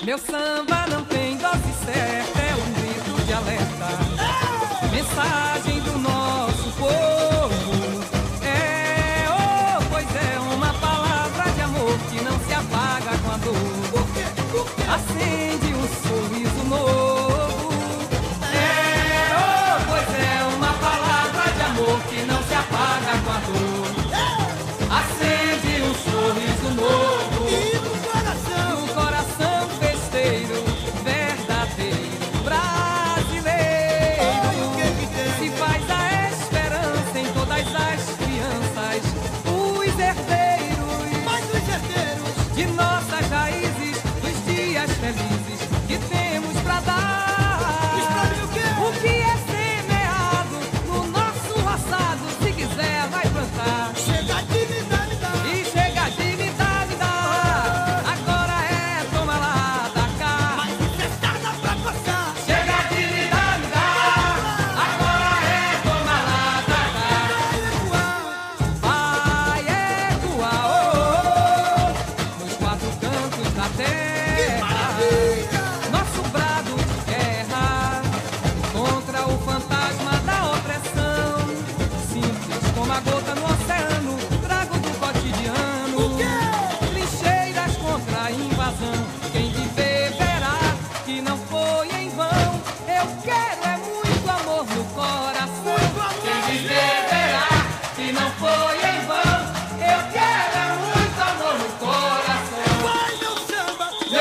Meu samba não tem dose certa, é um grito de alerta, mensagem do nosso povo. Pois é uma palavra de amor que não se apaga com a dor. Por quê? Acende um sorriso novo. Pois é uma palavra de amor que não se apaga com a dor. Acende um sorriso novo. E no coração? No coração festeiro, verdadeiro, brasileiro. Ai, o que que tem? Se faz a esperança em todas as crianças, os herdeiros. Mas os herdeiros? De nossas raízes, dos dias felizes que temos pra dar. Diz pra mim o quê? O que é semeado no nosso roçado, se quiser vai plantar. Chega de me dar, me dá. E chega de me dar, me dá. Agora é toma lá, da cá. Mas infestada pra coçar. Chega de me dar, me dá. Agora é toma lá, da cá. Vai ecoar, nos quatro cantos da Que terra. maravilha! Nosso brado de guerra contra o fantasma da opressão. Simples como a gota no oceano, trago do cotidiano. O quê? Trincheiras contra a invasão. Quem viver verá que não foi em vão. Eu quero é muito amor no coração. Muito amor. Quem viver verá que não foi em vão. Eu quero é muito amor no coração. Vai, meu samba!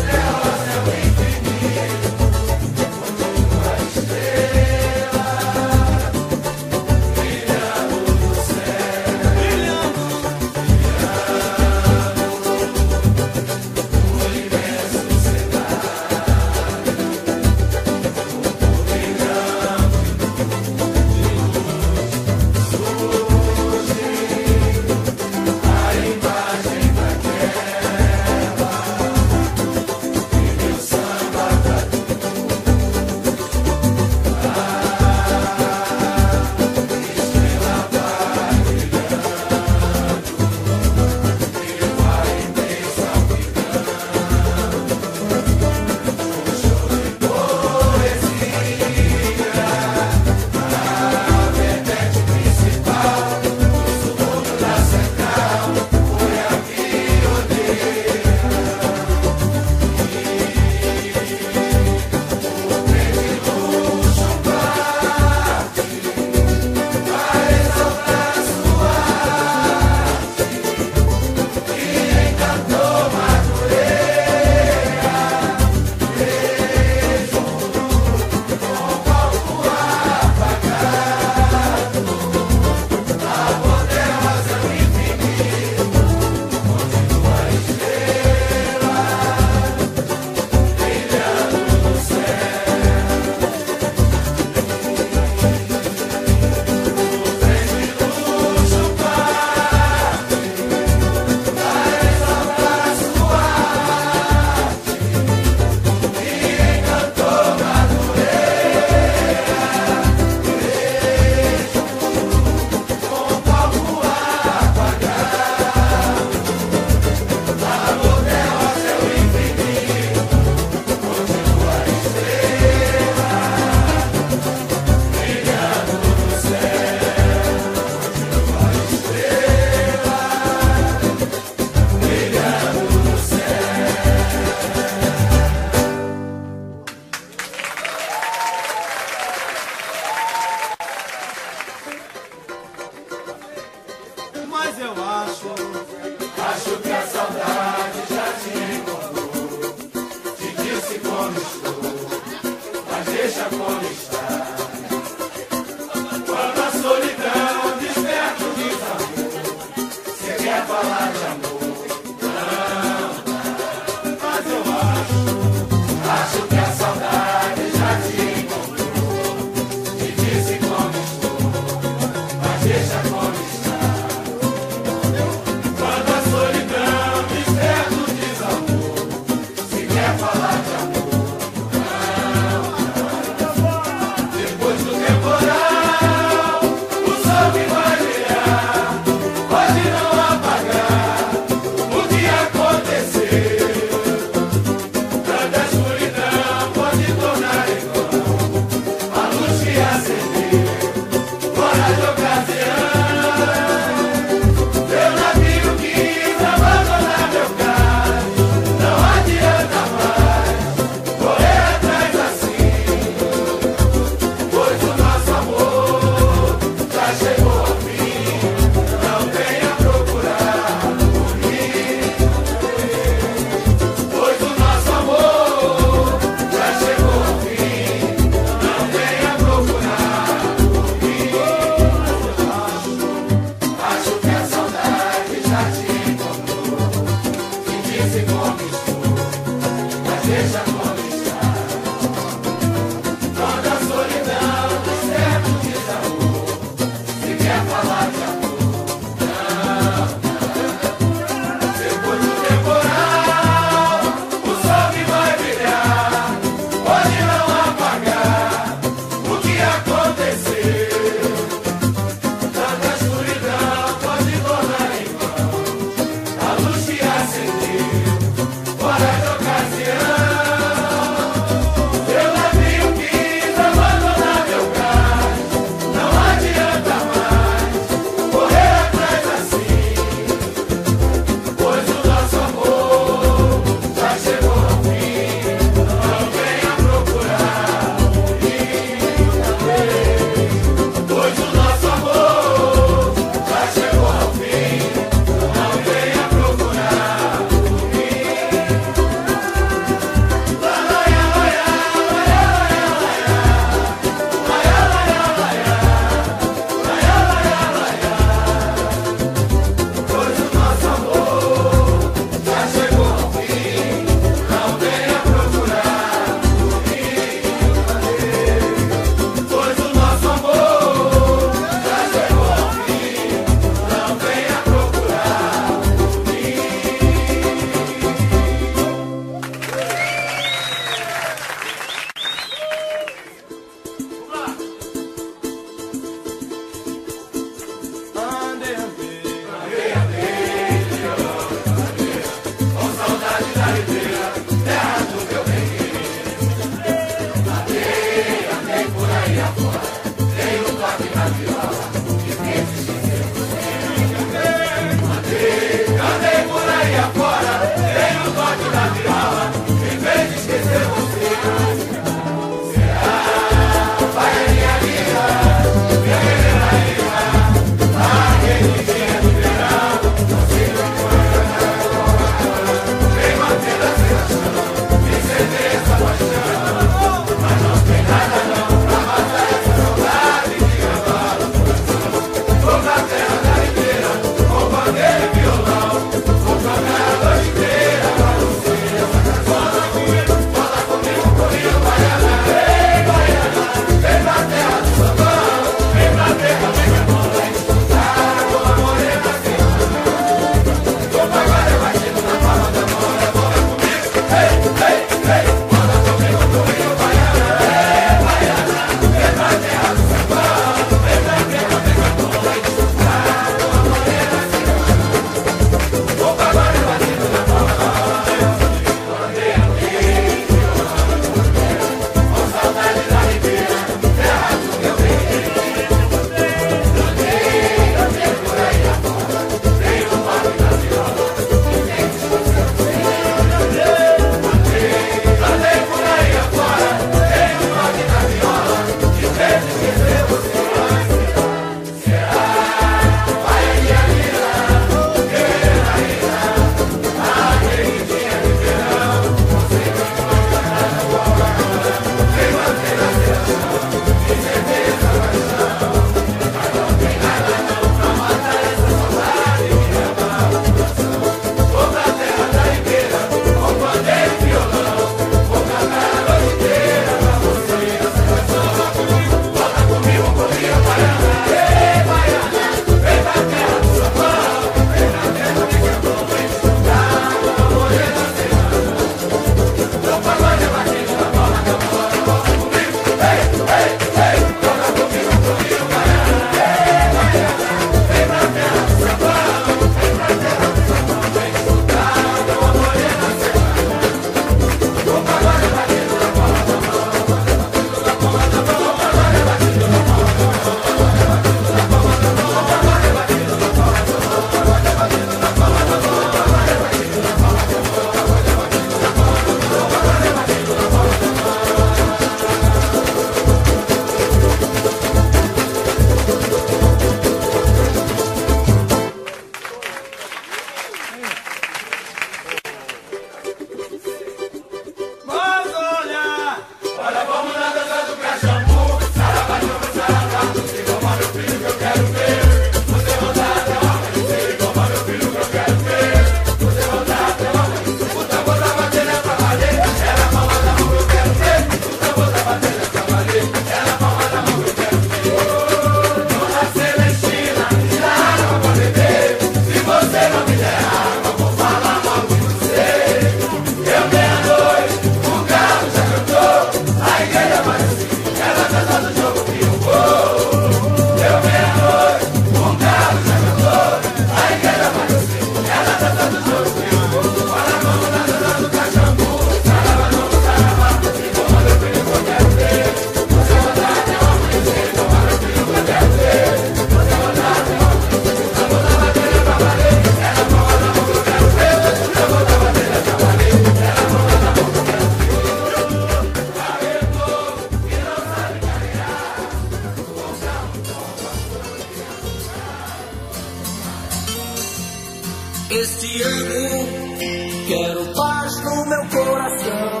coração.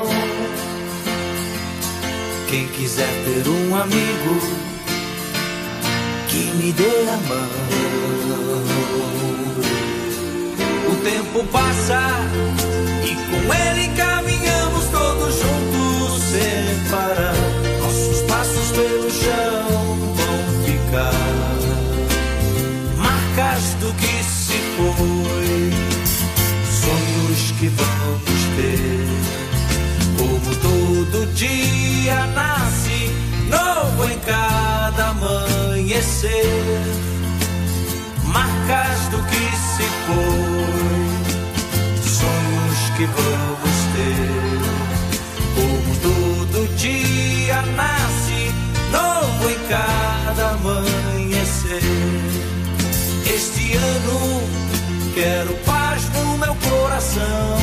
Quem quiser ter um amigo que me dê a mão. O tempo passa e com ele caminhamos todos juntos sem parar. Nossos passos pelo chão vão ficar marcas do que se foi, sonhos que vamos ter. Como todo dia nasce novo em cada amanhecer, marcas do que se foi, sonhos que vamos ter. Como todo dia nasce novo em cada amanhecer. Este ano quero paz no meu coração.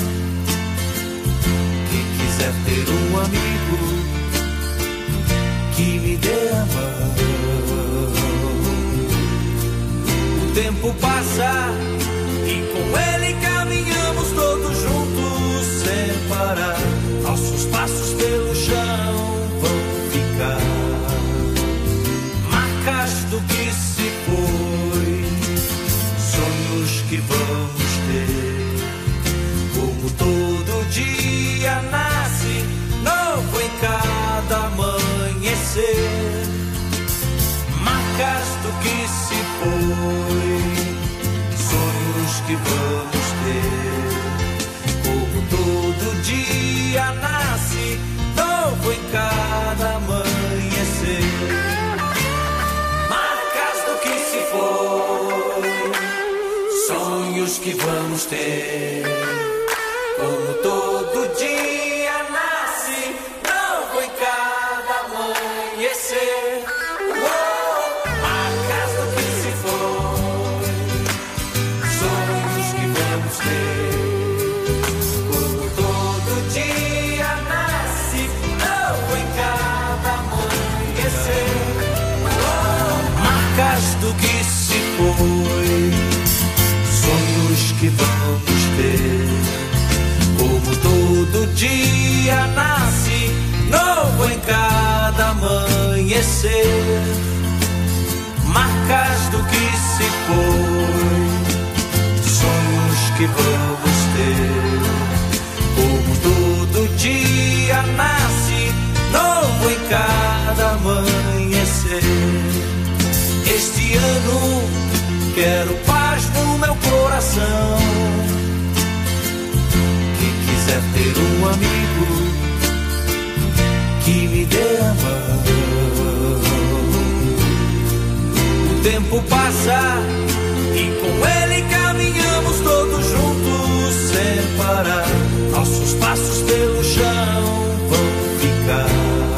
Quem quiser ter um amigo que me dê a mão. O tempo passa e com ele caminhamos todos juntos sem parar. Nossos passos pelo chão vão ficar marcas do que se foi, sonhos que vamos ter. Como todo dia nasce novo em cada amanhecer, marcas do que se foi, sonhos que vamos ter. Como todo dia nasce novo em cada amanhecer, marcas do que se foi, sonhos que vamos ter. Como todo dia nasce novo em cada amanhecer, marcas do que se foi, sonhos que vamos ter. Como todo dia nasce novo em cada amanhecer, marcas do que se foi, sonhos que vamos ter. Como todo dia nasce novo em cada amanhecer, marcas do que se foi, sonhos que vamos ter. Como todo dia nasce novo em cada amanhecer. Este ano quero paz no meu coração. Quem quiser ter um amigo que me dê a mão. O tempo passa e com ele caminhamos todos juntos sem parar. Nossos passos pelo chão vão ficar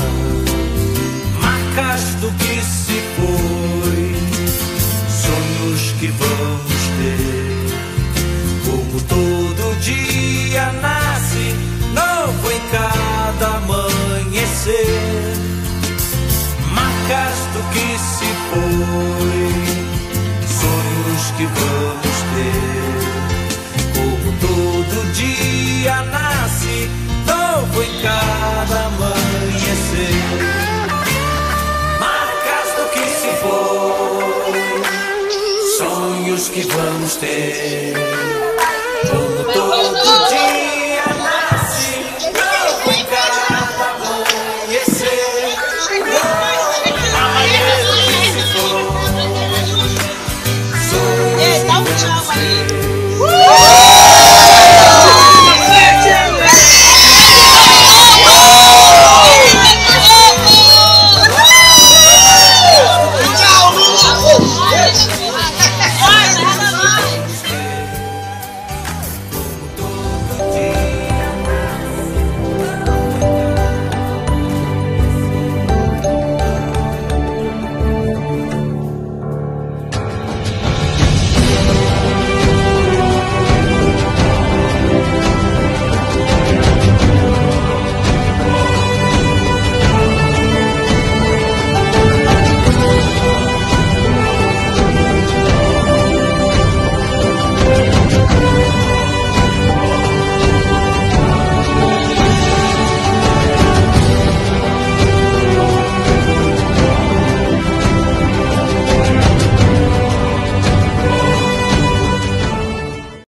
marcas do que se foi, sonhos que vamos ter. Como todo dia nasce novo em cada amanhecer, marcas do que se foi, sonhos que vamos ter. Como todo dia nasce novo em cada amanhecer, marcas do que se foi, sonhos que vamos ter.